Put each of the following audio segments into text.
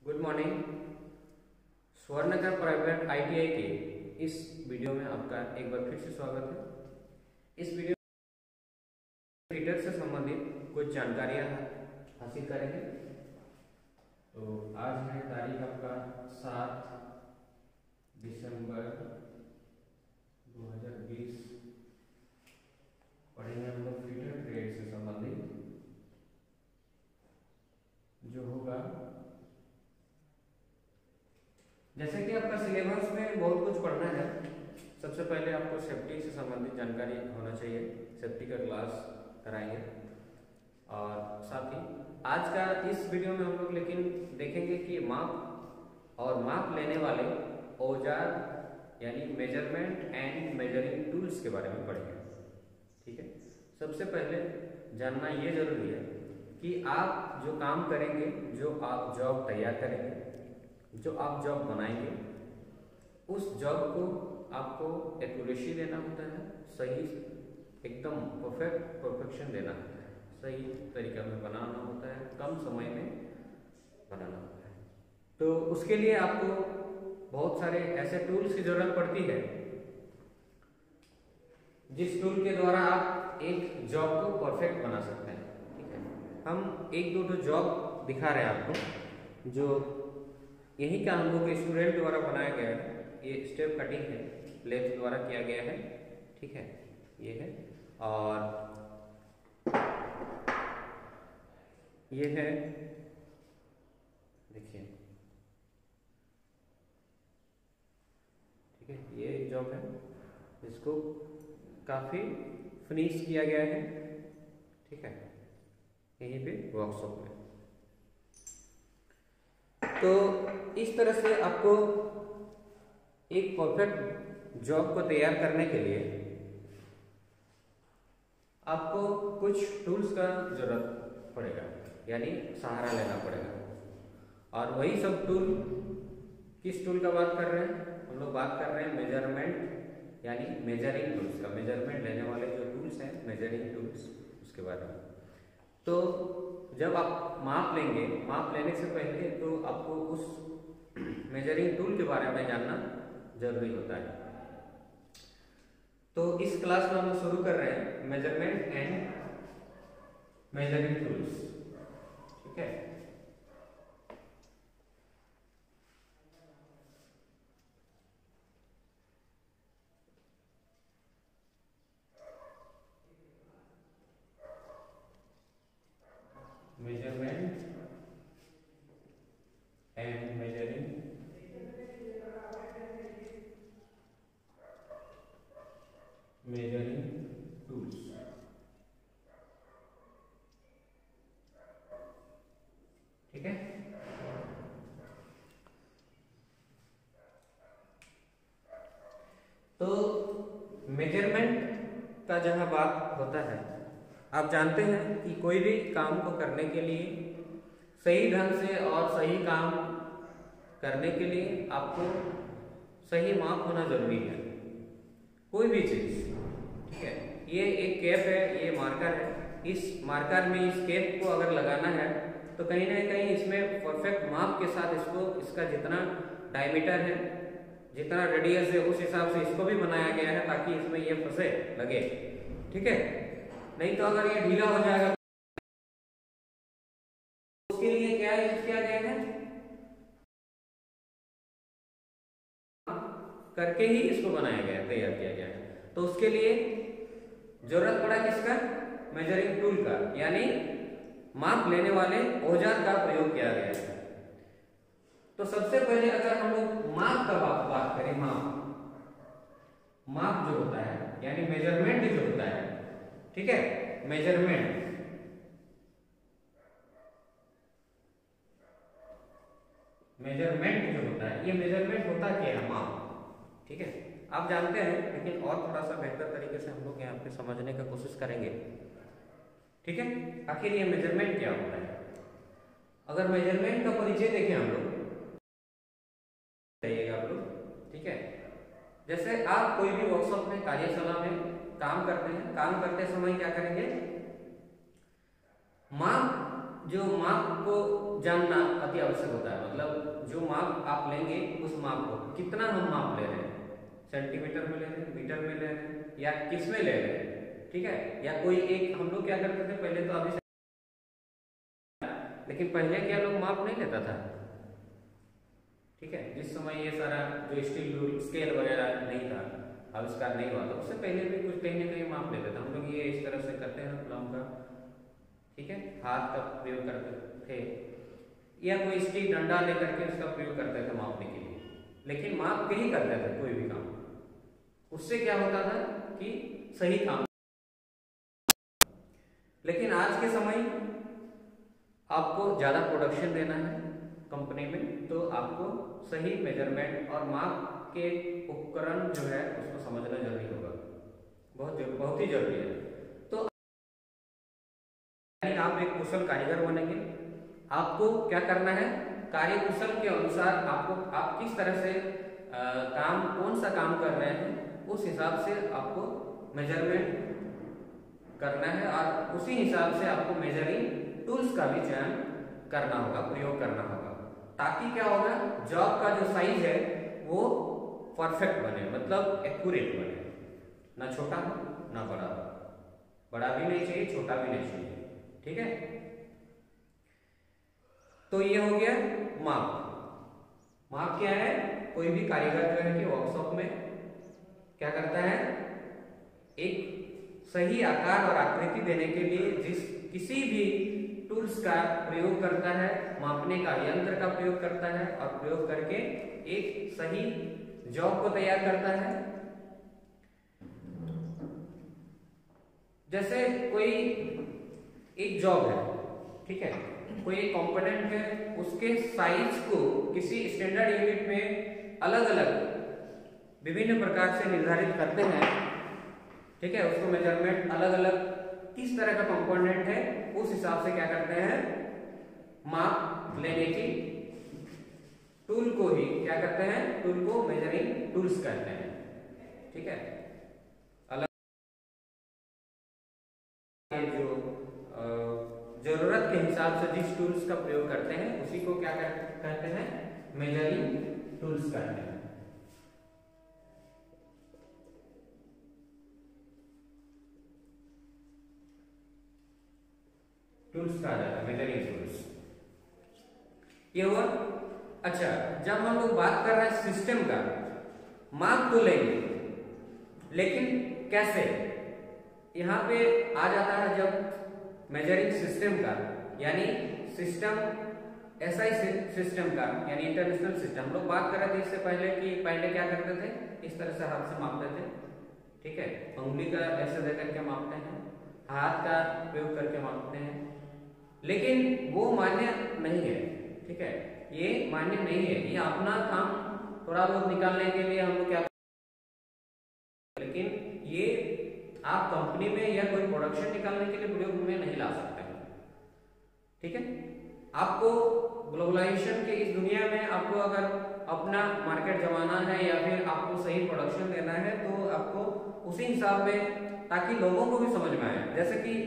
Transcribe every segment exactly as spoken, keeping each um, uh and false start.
Good morning. Swarnkar private ITI के इस video में आपका एक बार फिर से स्वागत है। इस वीडियो में हीटर से संबंधित कुछ जानकारियां हासिल करेंगे। तो आज है तारीख आपका सात दिसंबर दो हज़ार बीस। पढ़ेंगे हम लोग फीडर ट्रेड से संबंधित जो होगा। जैसे कि आपका सिलेबस में बहुत कुछ पढ़ना है, सबसे पहले आपको सेफ्टी से संबंधित जानकारी होना चाहिए। सेफ्टी का क्लास कराएंगे और साथ ही आज का इस वीडियो में हम लोग लेकिन देखेंगे कि माप और माप लेने वाले औजार यानी मेजरमेंट एंड मेजरिंग टूल्स के बारे में पढ़ेंगे। ठीक है, सबसे पहले जानना ये जरूरी है कि आप जो काम करेंगे, जो आप जॉब तैयार करेंगे, जो आप जॉब बनाएंगे, उस जॉब को आपको एक्यूरेसी देना होता है, सही एकदम परफेक्ट परफेक्शन देना होता है, सही तरीका में बनाना होता है, कम समय में बनाना होता है। तो उसके लिए आपको बहुत सारे ऐसे टूल्स की जरूरत पड़ती है जिस टूल के द्वारा आप एक जॉब को परफेक्ट बना सकते हैं। ठीक है, हम एक दो दो जॉब दिखा रहे हैं आपको जो यही का हम लोग स्टूडेंट द्वारा बनाया गया है। ये स्टेप कटिंग है, लेथ द्वारा किया गया है। ठीक है, ये है और ये है, देखिए। ठीक है, ये एक जॉब है, इसको काफी फिनिश किया गया है। ठीक है, यहीं पे वर्कशॉप में। तो इस तरह से आपको एक परफेक्ट जॉब को तैयार करने के लिए आपको कुछ टूल्स का जरूरत पड़ेगा, यानी सहारा लेना पड़ेगा। और वही सब टूल, किस टूल का बात कर रहे हैं हम लोग? बात कर रहे हैं मेजरमेंट यानी मेजरिंग टूल्स का। मेजरमेंट लेने वाले जो टूल्स हैं, मेजरिंग टूल्स, उसके बारे में। तो जब आप माप लेंगे, माप लेने से पहले तो आपको उस मेजरिंग टूल के बारे में जानना जरूरी होता है। तो इस क्लास में हम शुरू कर रहे हैं मेजरमेंट एंड मेजरिंग टूल्स। ठीक है, measurement and measuring measuring tools। ठीक है, तो मेजरमेंट का जहां बात होता है, आप जानते हैं कि कोई भी काम को करने के लिए, सही ढंग से और सही काम करने के लिए आपको सही माप होना जरूरी है। कोई भी चीज, ठीक है, ये एक कैप है, ये मार्कर है। इस मार्कर में इस कैप को अगर लगाना है तो कहीं ना कहीं इसमें परफेक्ट माप के साथ इसको, इसका जितना डायमीटर है, जितना रेडियस है, उस हिसाब से इसको भी बनाया गया है ताकि इसमें ये फंसे लगे। ठीक है, नहीं तो अगर ये ढीला हो जाएगा तो उसके लिए क्या यूज किया गया है? करके ही इसको बनाया गया है, तैयार किया गया है। तो उसके लिए जरूरत पड़ा किसका? मेजरिंग टूल का, यानी माप लेने वाले औजार का प्रयोग किया गया है। तो सबसे पहले अगर हम लोग माप का बात बात करें, माप माप जो होता है यानी मेजरमेंट जो होता है, ठीक है, मेजरमेंट मेजरमेंट जो होता है, ये मेजरमेंट होता क्या है? माप। ठीक है, आप जानते हैं, लेकिन और थोड़ा सा बेहतर तरीके से हम लोग यहाँ पे समझने का कोशिश करेंगे। ठीक है, आखिर ये मेजरमेंट क्या होता है? अगर मेजरमेंट का परिचय देखें हम लोग, चाहिएगा आप लोग। ठीक है, जैसे आप कोई भी वर्कशॉप में, कार्यशाला में काम करते हैं, काम करते समय क्या करेंगे? माप जो माप को जानना अति आवश्यक होता है। मतलब जो माप आप लेंगे उस माप को कितना हम माप ले रहे हैं, सेंटीमीटर में ले रहे हैं, मीटर में ले रहे हैं या किस में ले रहे हैं, ठीक है। या कोई एक हम लोग क्या करते थे पहले, तो अभी लेकिन पहले क्या लोग माप नहीं लेता था, ठीक है। जिस समय ये सारा जो स्टील रूल स्केल वगैरह नहीं था, आविष्कार नहीं हुआ था, उससे पहले भी कुछ कहीं ना कहीं माप लेते थे हम लोग। ये इस तरह से करते हैं प्लम का, ठीक है, हाथ का प्रयोग करते थे या कोई स्टील डंडा लेकर के उसका प्रयोग करते थे मापने के लिए, लेकिन माप के ही करते थे कोई भी काम। उससे क्या होता था कि सही काम। लेकिन आज के समय आपको ज्यादा प्रोडक्शन देना है कंपनी में, तो आपको सही मेजरमेंट और माप के उपकरण जो है उसको समझना जरूरी होगा, बहुत जरूरी, बहुत ही जरूरी है। तो आप एक कुशल कारीगर बनेंगे, आपको क्या करना है, कार्य कुशल के अनुसार आपको आप किस तरह से आ, काम कौन सा काम कर रहे हैं उस हिसाब से आपको मेजरमेंट करना है और उसी हिसाब से आपको मेजरिंग टूल्स का भी चयन करना होगा, प्रयोग करना होगा, ताकि क्या होगा, जॉब का जो साइज है वो परफेक्ट बने, मतलब एक्यूरेट बने, ना छोटा हो ना बड़ा हो, बड़ा भी नहीं चाहिए छोटा भी नहीं चाहिए, ठीक है। तो ये हो गया माप। माप क्या है, कोई भी कारीगर जो है कि वर्कशॉप में क्या करता है, एक सही आकार और आकृति देने के लिए जिस किसी भी टूल्स का प्रयोग करता है, मापने का यंत्र का प्रयोग करता है और प्रयोग करके एक सही जॉब को तैयार करता है। जैसे कोई एक जॉब है, ठीक है, कोई एक कंपोनेंट है, उसके साइज को किसी स्टैंडर्ड यूनिट में अलग अलग विभिन्न प्रकार से निर्धारित करते हैं, ठीक है। उसको मेजरमेंट अलग अलग किस तरह का कंपोनेंट है उस हिसाब से क्या करते हैं, माप लेने की टूल को ही क्या करते हैं, टूल को मेजरिंग टूल्स कहते हैं, ठीक है। अलग जो जरूरत के हिसाब से जिस टूल्स का प्रयोग करते हैं उसी को क्या कहते हैं, मेजरिंग टूल्स कहते हैं। टूल्स कहा जाता है, मेजरिंग टूल्स, ये हुआ। अच्छा, जब हम लोग बात कर रहे हैं सिस्टम का, माप तो लेंगे लेकिन कैसे, यहां पे आ जाता है जब मेजरिंग सिस्टम का, यानी सिस्टम ऐसा ही सिस्टम का, यानी इंटरनेशनल सिस्टम। हम लोग बात कर रहे थे इससे पहले कि पहले क्या करते थे, इस तरह से हाथ से मापते थे, ठीक है, उंगली का ऐसे दे करके मापते हैं, हाथ का प्रयोग करके मापते हैं, लेकिन वो मान्य नहीं है, ठीक है, ये मान्य नहीं है। ये अपना काम थोड़ा बहुत निकालने के लिए हम लोग क्या, लेकिन ये आप कंपनी में या कोई प्रोडक्शन निकालने के लिए प्रयोग में नहीं ला सकते, ठीक है। आपको ग्लोबलाइजेशन के इस दुनिया में आपको अगर अपना मार्केट जमाना है या फिर आपको सही प्रोडक्शन देना है, तो आपको उसी हिसाब में, ताकि लोगों को भी समझ में आए। जैसे कि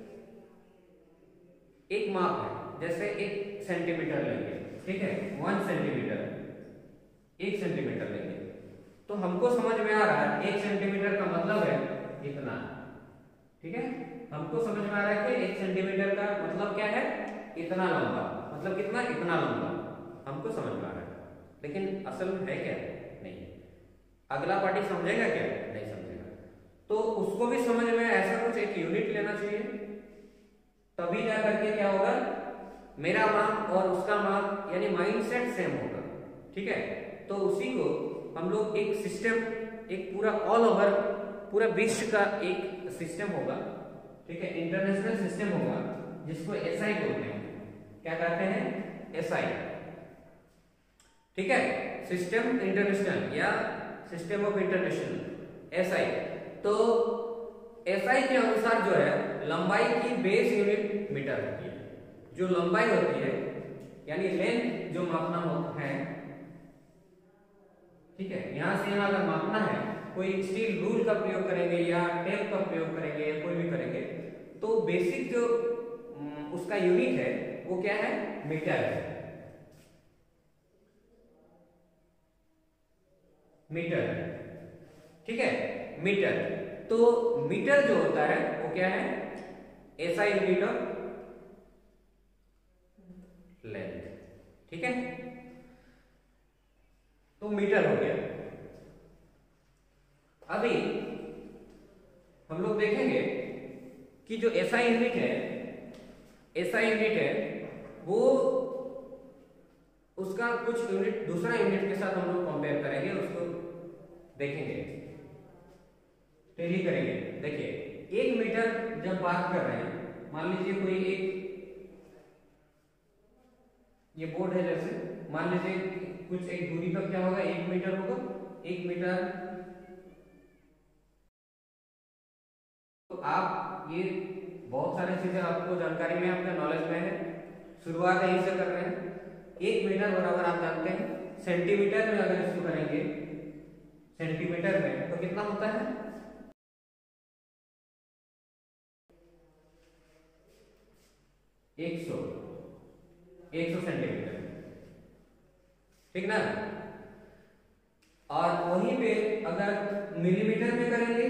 एक माप है, जैसे एक सेंटीमीटर लेंगे, ठीक है, वन सेंटीमीटर, एक सेंटीमीटर लेंगे, तो हमको समझ में आ रहा है एक सेंटीमीटर का मतलब है इतना, ठीक है, हमको समझ में आ रहा है कि एक सेंटीमीटर का मतलब क्या है, इतना लंबा, मतलब कितना, इतना लंबा, हमको समझ में आ रहा है। लेकिन असल में है क्या, नहीं। अगला पार्टी समझेगा क्या, नहीं समझेगा। तो उसको भी समझ में ऐसा कुछ एक यूनिट लेना चाहिए, तभी जा करके क्या होगा, मेरा माप और उसका माप यानी माइंडसेट सेम होगा, ठीक है। तो उसी को हम लोग एक सिस्टम, एक पूरा ऑल ओवर पूरा विश्व का एक सिस्टम होगा, ठीक है, इंटरनेशनल सिस्टम होगा, जिसको एसआई बोलते हैं। क्या कहते हैं, एसआई, ठीक है, सिस्टम इंटरनेशनल या सिस्टम ऑफ इंटरनेशनल, एसआई। तो एसआई के अनुसार जो है लंबाई की बेस यूनिट मीटर होती है। जो लंबाई होती है यानी लेंथ जो मापना होता है, ठीक है, यहां से यहां अगर मापना है, कोई स्टील रूल का प्रयोग करेंगे या टेप का प्रयोग करेंगे या कोई भी करेंगे, तो बेसिक जो उसका यूनिट है वो क्या है, मीटर है। मीटर, ठीक है, मीटर। तो मीटर जो होता है वो क्या है, एसआई यूनिट ऑफ लेंथ, ठीक है। तो मीटर हो गया। अभी हम लोग देखेंगे कि जो एसआई यूनिट है, एसआई यूनिट है वो उसका कुछ यूनिट दूसरा यूनिट के साथ हम लोग कंपेयर करेंगे, उसको देखेंगे, टेली करेंगे। देखिए एक मीटर जब बात कर रहे हैं, मान लीजिए कोई एक ये बोर्ड है, जैसे मान लीजिए कुछ एक दूरी पर क्या होगा, एक मीटर होगा। एक मीटर, तो आप ये बहुत सारी चीजें आपको जानकारी में, आपके नॉलेज में है, शुरुआत यहीं से कर रहे हैं। एक मीटर बराबर आप जानते हैं, सेंटीमीटर में अगर इसको करेंगे सेंटीमीटर में तो कितना होता है, एक सौ एक सौ सेंटीमीटर, ठीक ना। और वहीं पे अगर मिलीमीटर में करेंगे,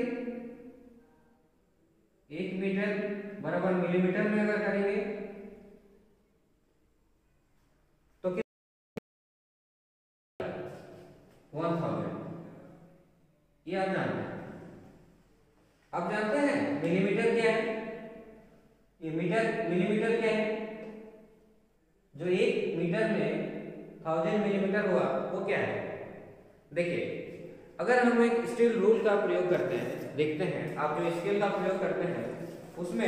एक मीटर बराबर मिलीमीटर में अगर करेंगे तो कितना, वन थाउजेंड। ये आप जानते हैं। अब जानते हैं मिलीमीटर क्या है, ये मीटर मिलीमीटर क्या है, जो एक मीटर में थाउजेंड मिलीमीटर हुआ वो क्या है। देखिए अगर हम एक स्केल रूल का प्रयोग करते हैं, देखते हैं आप जो स्केल का प्रयोग करते हैं उसमें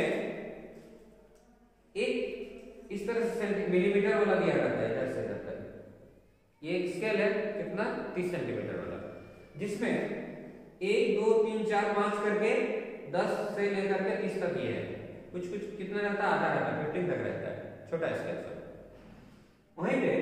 एक इस तरह से मिलीमीटर वाला दिया रहता है, इधर से इधर तक। ये एक स्केल है कितना, तीस सेंटीमीटर वाला, जिसमें एक दो तीन चार पांच करके दस से लेकर के तीस तक ये है। कुछ कुछ कितना रहता है, आधा रहता है, फिफ्टीन तक रहता है, छोटा स्केल सब। वहीं पे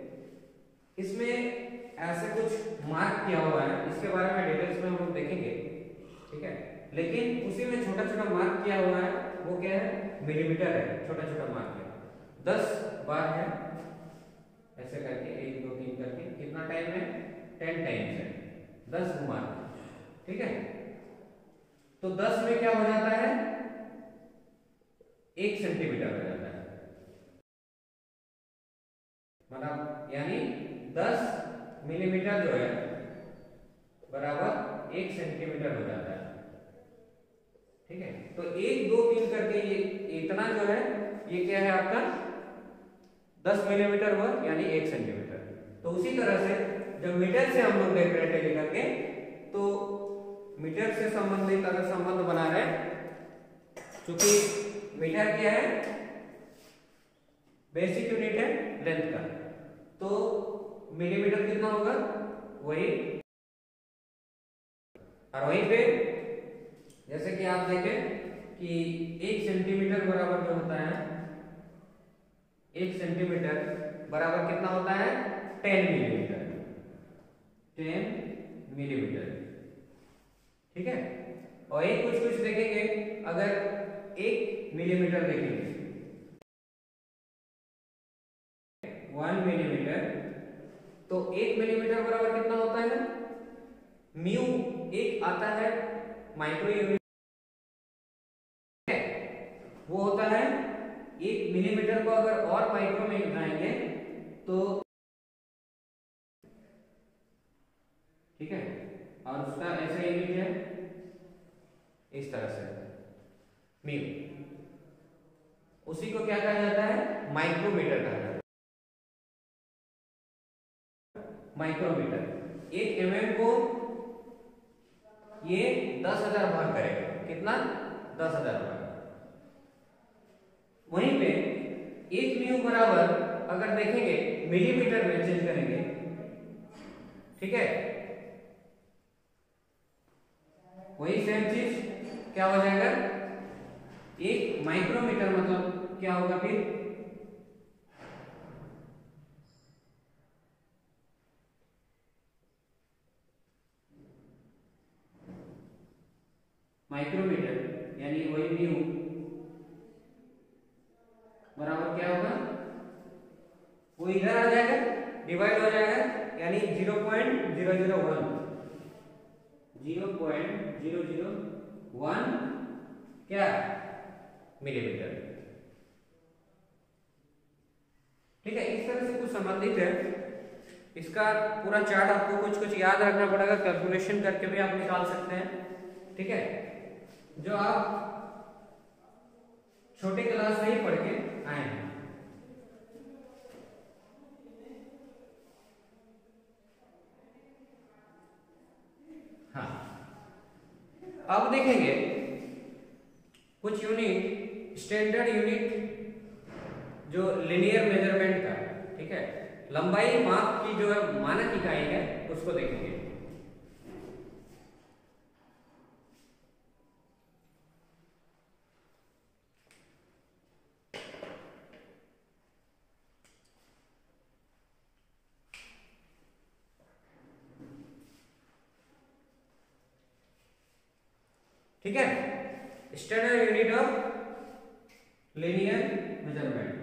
इसमें ऐसे कुछ मार्क किया हुआ है, इसके बारे में डिटेल्स में हम लोग देखेंगे, ठीक है। लेकिन उसी में छोटा छोटा मार्क किया हुआ है, वो क्या है, मिलीमीटर है, छोटा छोटा मार्क है। दस बार है ऐसे करके, एक दो तीन करके, कितना टाइम है, टेन टाइम्स है, दस घुमा, ठीक है। तो दस में क्या हो जाता है, एक सेंटीमीटर हो जाता है, मतलब यानी दस मिलीमीटर जो है बराबर एक सेंटीमीटर हो जाता है, ठीक है। तो एक दो तीन करके ये इतना जो है ये क्या है आपका दस मिलीमीटर हुआ, यानी एक सेंटीमीटर। तो उसी तरह से जब मीटर से हम लोग देख रहे थे लेकर के, तो मीटर से संबंधित अगर संबंध बना रहे, क्योंकि मीटर क्या है, बेसिक यूनिट है लेंथ का, तो मिलीमीटर कितना होगा, वही। और वहीं पे जैसे कि आप देखें कि एक सेंटीमीटर बराबर जो होता है, एक सेंटीमीटर बराबर कितना होता है, टेन मिलीमीटर, टेन मिलीमीटर, ठीक है। और एक कुछ कुछ देखेंगे, अगर एक मिलीमीटर देखेंगे, वन मिलीमीटर, तो एक मिलीमीटर बराबर कितना होता है, म्यू एक आता है माइक्रो यूनिट, वो होता है एक मिलीमीटर को अगर और माइक्रो में गिनाएंगे तो, ठीक है। और उसका ऐसा यूनिट है इस तरह से म्यू, उसी को क्या कहा जाता है, माइक्रोमीटर कहा जाता है, माइक्रोमीटर। एक एमएम को ये दस हजार भाग करेगा, कितना, दस हजार भाग। वहीं पे एक म्यू बराबर अगर देखेंगे मिलीमीटर में चेंज करेंगे, ठीक है, वही सेम चीज क्या हो जाएगा, एक माइक्रोमीटर मतलब क्या होगा फिर, माइक्रोमीटर यानी वही म्यू बराबर क्या होगा, इधर आ जाएगा, डिवाइड हो जाएगा, यानी zero point zero zero one zero point zero zero one क्या मिलीमीटर। ठीक है, इस तरह से कुछ संबंधित है। इसका पूरा चार्ट आपको कुछ कुछ याद रखना पड़ेगा, कैलकुलेशन करके भी आप निकाल सकते हैं। ठीक है, जो आप छोटे क्लास से ही पढ़ के आए हैं। हाँ, अब देखेंगे कुछ यूनिट, स्टैंडर्ड यूनिट जो लिनियर मेजरमेंट का। ठीक है, लंबाई माप की जो है मानक इकाई है उसको देखेंगे। ठीक है, standard unit of linear measurement.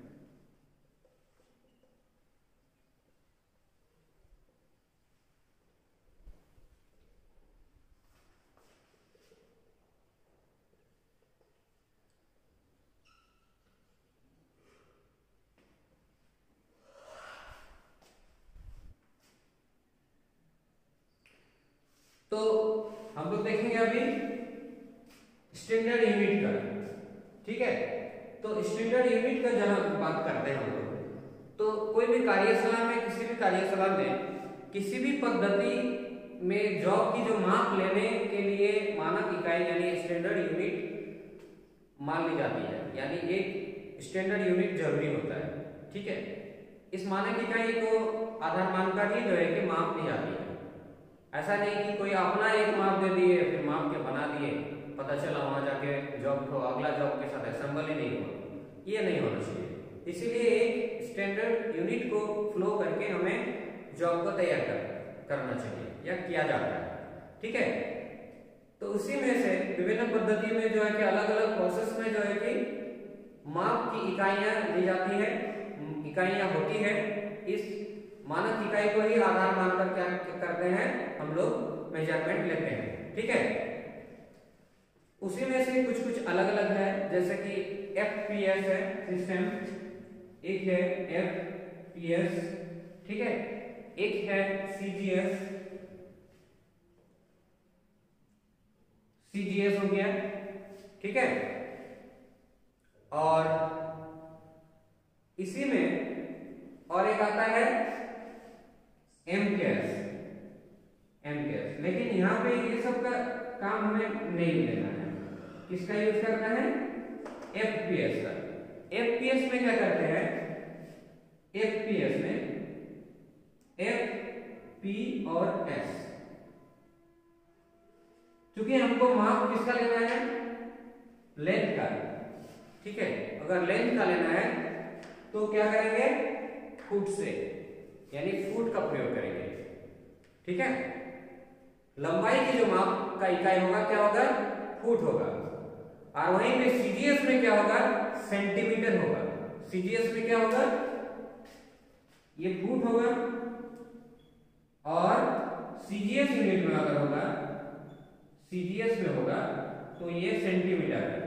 तो हम लोग देखेंगे अभी स्टैंडर्ड यूनिट का। ठीक है, तो स्टैंडर्ड यूनिट का जब बात करते हैं हम लोग, तो कोई भी कार्यशाला में, किसी भी कार्यशाला में, किसी भी पद्धति में जॉब की जो माप लेने के लिए मानक इकाई यानी स्टैंडर्ड यूनिट मान ली जाती है, यानी एक स्टैंडर्ड यूनिट जरूरी होता है। ठीक है, इस मानक इकाई को आधार मानकर ही जो है कि माप ली जाती है। ऐसा नहीं कि कोई अपना एक माप दे दिए फिर माप के बना दिए, पता चला वहां जाके जॉब को अगला जॉब के साथ असेंबल ही नहीं हुआ, ये नहीं होना चाहिए। इसीलिए एक स्टैंडर्ड यूनिट को फ्लो करके हमें जॉब को तैयार कर, करना चाहिए या किया जाता है। ठीक है, तो उसी में से विभिन्न पद्धति में जो है कि अलग अलग प्रोसेस में जो है कि माप की इकाइयां दी जाती है, इकाइयां होती है। इस मानक इकाई को ही आधार मानकर क्या करते हैं हम लोग, मेजरमेंट लेते हैं। ठीक है, उसी में से कुछ कुछ अलग अलग है, जैसे कि एफ पी एस है सिस्टम, एक है एफ पी एस। ठीक है, एक है सी जी एस, सी जी एस हो गया। ठीक है, और इसी में और एक आता है एम के एस, एम के एस। लेकिन यहाँ पे ये सब का काम हमें नहीं लेना है, किसका यूज करना है, एफ पी एस का। एफ पी एस में क्या करते हैं, एफ पी एस में एफ पी और एस, क्योंकि हमको माप किसका लेना है, लेंथ का। ठीक है, अगर लेंथ का लेना है तो क्या करेंगे, फुट से, यानी फुट का प्रयोग करेंगे। ठीक है, लंबाई की जो माप का इकाई होगा क्या होगा, फुट होगा। और वहीं पे सीजीएस में क्या होगा, सेंटीमीटर होगा। सीजीएस में क्या होगा, ये फुट होगा, और सीजीएस यूनिट में अगर होगा, सीजीएस में होगा तो ये सेंटीमीटर है,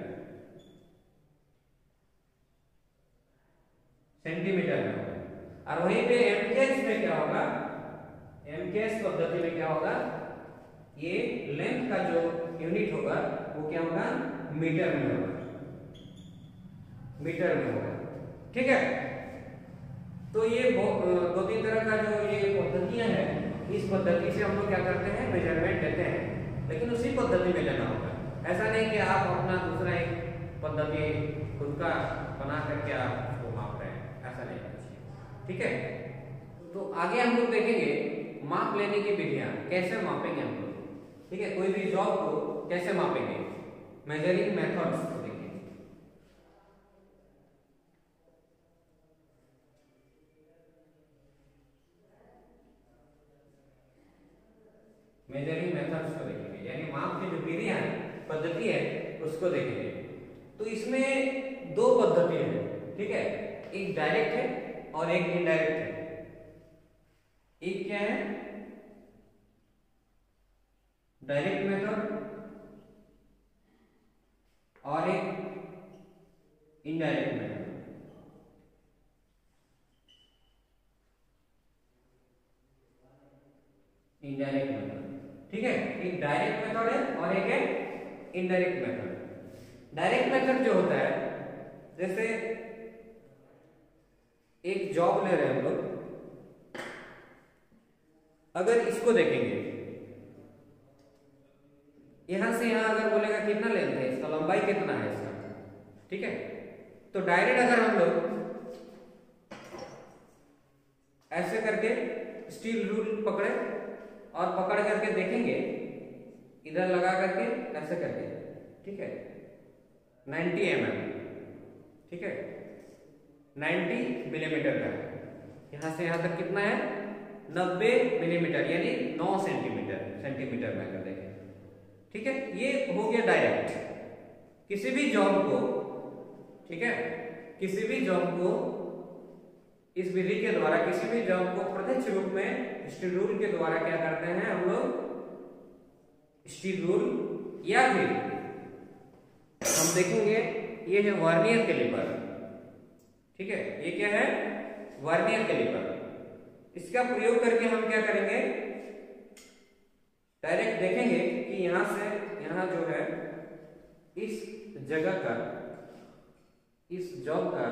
सेंटीमीटर में होगा। और वहीं पे एमकेएस में क्या होगा, एमकेएस पद्धति में क्या होगा, ये लेंथ का जो यूनिट होगा वो क्या होगा, मीटर में होगा, मीटर में होगा। ठीक है, तो ये दो तीन तरह का जो ये पद्धतियां हैं, इस पद्धति से हम लोग क्या करते हैं, मेजरमेंट लेते हैं। लेकिन उसी पद्धति में लेना होगा, ऐसा नहीं कि आप अपना दूसरा एक पद्धति खुद का बना करके आप उसको माप रहे हैं, ऐसा नहीं होना चाहिए। ठीक है, तो आगे हम लोग देखेंगे माप लेने की विधियां, कैसे मापेंगे हम लोग। ठीक है, कोई भी जॉब को कैसे मापेंगे, मेजरिंग मेथड्स को देखेंगे। मेजरिंग मेथड्स को देखेंगे, यानी माप की जो विधियां है, पद्धति है, उसको देखेंगे। तो इसमें दो पद्धति है। ठीक है, एक डायरेक्ट है और एक इनडायरेक्ट है। एक क्या है, डायरेक्ट मेथड और एक इनडायरेक्ट मेथड। इनडायरेक्ट मेथड, ठीक है, एक डायरेक्ट मेथड है और एक है इनडायरेक्ट मेथड। डायरेक्ट मेथड जो होता है, जैसे एक जॉब ले रहे हैं हम लोग, अगर इसको देखेंगे यहां से यहां, अगर बोलेगा कितना लेंथ है इसका, लंबाई कितना है इसका, ठीक है, तो डायरेक्ट अगर हम लोग ऐसे करके स्टील रूल पकड़े और पकड़ करके देखेंगे, इधर लगा करके ऐसे करके, ठीक है, नब्बे एम एम, ठीक है, नब्बे मिलीमीटर का है, यहां से यहां तक कितना है, नब्बे मिलीमीटर यानी नौ सेंटीमीटर, सेंटीमीटर में अगर देखें, ठीक है, ये हो गया डायरेक्ट। किसी भी जॉब को, ठीक है, किसी भी जॉब को इस विधि के द्वारा, किसी भी जॉब को प्रत्यक्ष रूप में स्टील रूल के द्वारा क्या करते हैं हम लोग, स्टील रूल, या फिर हम देखेंगे ये है वर्नियर कैलिपर, ठीक है, ये क्या है, वर्नियर कैलिपर। इसका प्रयोग करके हम क्या करेंगे, डायरेक्ट देखेंगे कि यहां से यहां जो है इस जगह का, इस जॉब का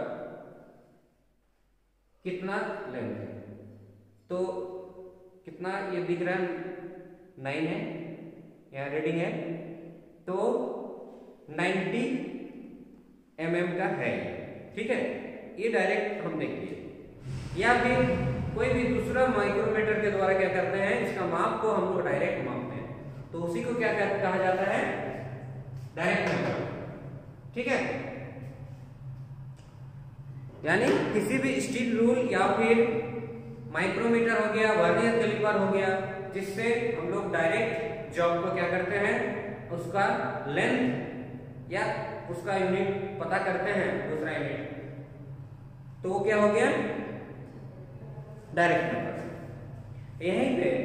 कितना लेंथ है, तो कितना ये दिख रहा है, नाइन है, यहाँ रीडिंग है, तो नब्बे एम एम का है, ठीक है, ये डायरेक्ट हम देखेंगे। या फिर कोई भी दूसरा माइक्रोमीटर के द्वारा क्या करते हैं, इसका माप को हम लोग डायरेक्ट मापते हैं, तो उसी को क्या कहा जाता है, डायरेक्ट मेथड, ठीक है। यानी किसी भी स्टील रूल या फिर माइक्रोमीटर हो गया, वर्नियर कैलिपर हो गया, जिससे हम लोग डायरेक्ट जॉब को क्या करते हैं, उसका लेंथ या उसका यूनिट पता करते हैं, दूसरा यूनिट, तो वो क्या हो गया, डायरेक्ट मेथड। यहीं पे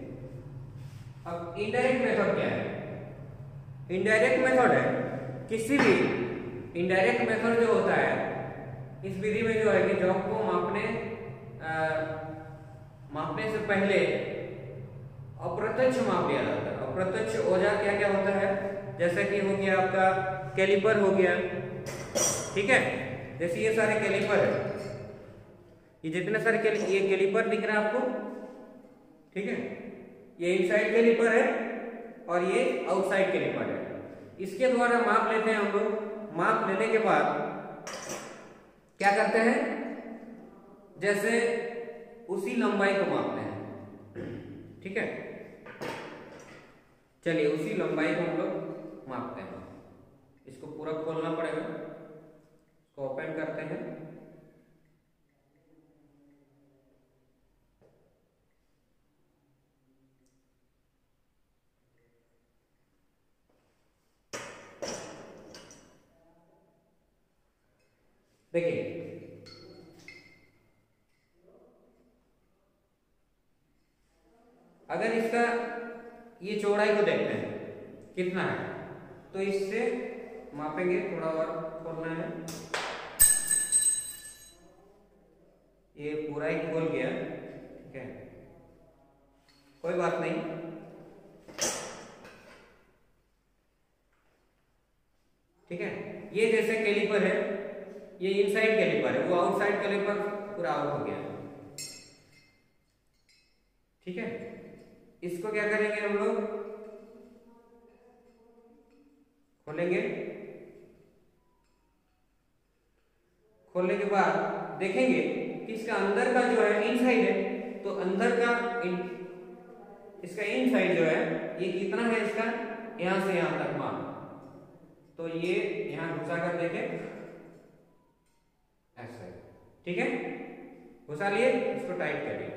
अब इनडायरेक्ट मेथड क्या है, इनडायरेक्ट मेथड है किसी भी, इनडायरेक्ट मेथड जो होता है इस विधि में जो है कि जॉब को मापने आ, मापने से पहले अप्रत्यक्ष माप लिया जाता है। अप्रत्यक्ष औजार क्या क्या होता है, जैसे कि हो गया आपका कैलिपर हो गया, ठीक है, जैसे ये सारे कैलिपर है, ये जितने सारे कैल, ये कैलिपर दिख रहा है आपको, ठीक है, ये इनसाइड कैलिपर है और ये आउटसाइड कैलिपर है। इसके द्वारा माप लेते हैं हम लोग। माप लेने के बाद क्या करते हैं, जैसे उसी लंबाई को मापते हैं, ठीक है, चलिए उसी लंबाई को हम लोग मापते हैं। इसको पूरा खोलना पड़ेगा, इसको ओपन करते हैं, देखिए अगर इसका ये चौड़ाई को देखते हैं कितना है, तो इससे मापेंगे, थोड़ा और खोलना है, ये पूरा ही खोल गया, ठीक है, कोई बात नहीं, ठीक है। ये जैसे कैलिपर है, ये इनसाइड कैलिपर है, वो आउटसाइड कैलिपर पूरा आउट हो गया, ठीक है। इसको क्या करेंगे हम लोग, खोलेंगे, खोलने के बाद देखेंगे कि इसका अंदर का जो है इनसाइड है, तो अंदर का इन, इसका इनसाइड जो है ये कितना है, इसका यहां से यहां तक माप, तो ये यहां घुसा कर देखे ऐसे, ठीक है, घुसा लिए, इसको टाइट करिए,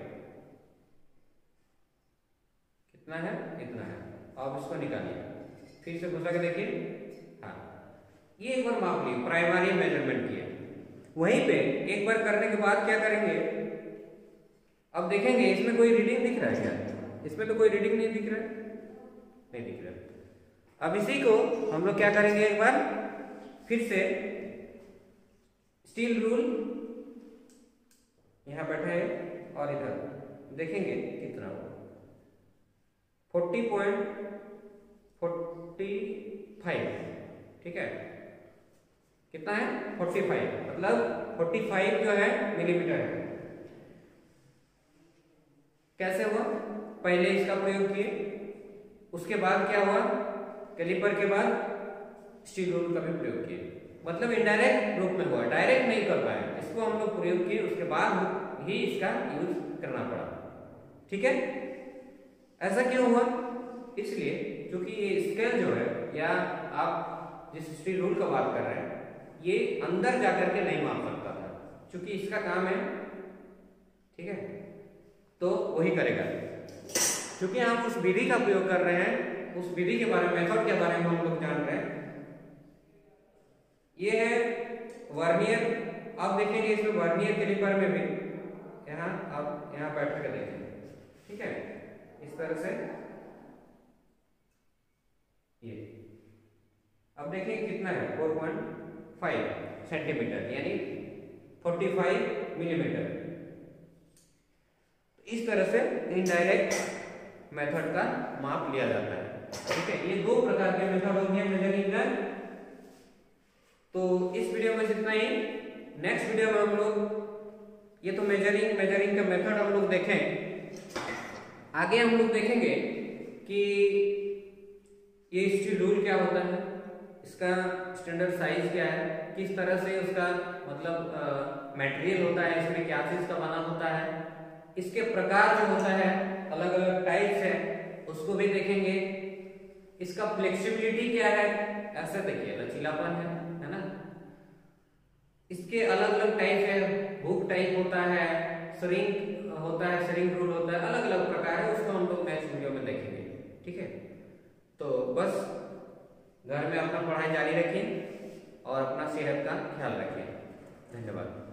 कितना है, इतना है, अब इसको निकालिए, फिर से घुसा के देखिए, हाँ, ये एक बार माप लिए, प्राइमरी मेजरमेंट किया। वहीं पे एक बार करने के बाद क्या करेंगे, अब देखेंगे इसमें कोई रीडिंग दिख रहा है क्या? इसमें तो कोई रीडिंग नहीं दिख रहा है, नहीं दिख रहा है। अब इसी को हम लोग क्या करेंगे, एक बार फिर से स्टील रूल यहां बैठे और इधर देखेंगे कितना होगा, फोर्टी पॉइंट फोर्टी फाइव, ठीक है, कितना है फोर्टी फाइव, मतलब फोर्टी फाइव जो है मिलीमीटर है। कैसे हुआ, पहले इसका प्रयोग किए, उसके बाद क्या हुआ, कैलिपर के बाद स्टील रूल का भी प्रयोग किए, मतलब इनडायरेक्ट रूप में हुआ, डायरेक्ट नहीं कर पाए, इसको हम लोग प्रयोग किए, उसके बाद ही इसका यूज करना पड़ा, ठीक है। ऐसा क्यों हुआ, इसलिए क्योंकि ये स्केल जो है, या आप जिस स्टील रूल का बात कर रहे हैं, ये अंदर जाकर के नहीं माप सकता था, क्योंकि इसका काम है, ठीक है, तो वही करेगा। क्योंकि हम उस विधि का प्रयोग कर रहे हैं, उस विधि के बारे में, मेथड के बारे में हम लोग जान रहे हैं। ये है वर्नियर, आप देखेंगे इसमें वर्नियर कैलिपर में भी यहाँ आप यहाँ बैठ कर देखेंगे, ठीक है, इस तरह से ये अब देखिए कितना है, फोर पॉइंट फाइव सेंटीमीटर यानी फोर्टी फाइव मिलीमीटर। इस तरह से इनडायरेक्ट मेथड का माप लिया जाता है, ठीक है। ये दो प्रकार के मेथड हो गए मेजरिंग का। तो इस वीडियो में इतना ही। नेक्स्ट वीडियो में हम लोग, ये तो मेजरिंग मेजरिंग का मेथड हम लोग देखें, आगे हम लोग देखेंगे कि ये स्टील रूल क्या होता है, इसका स्टैंडर्ड साइज क्या है, किस तरह से उसका मतलब मटेरियल होता है, इसमें क्या चीज का बना होता है, इसके प्रकार जो होता है, अलग अलग टाइप्स है, उसको भी देखेंगे। इसका फ्लेक्सिबिलिटी क्या है, ऐसे देखिए लचीलापन है, है ना। इसके अलग अलग टाइप है, हुक टाइप होता है, श्रिंक होता है, श्रिंक रूल होता है, अलग अलग प्रकार है, उसको हम लोग नेक्स्ट वीडियो में देखेंगे, ठीक है। तो बस घर में अपना पढ़ाई जारी रखें और अपना सेहत का ख्याल रखें। धन्यवाद।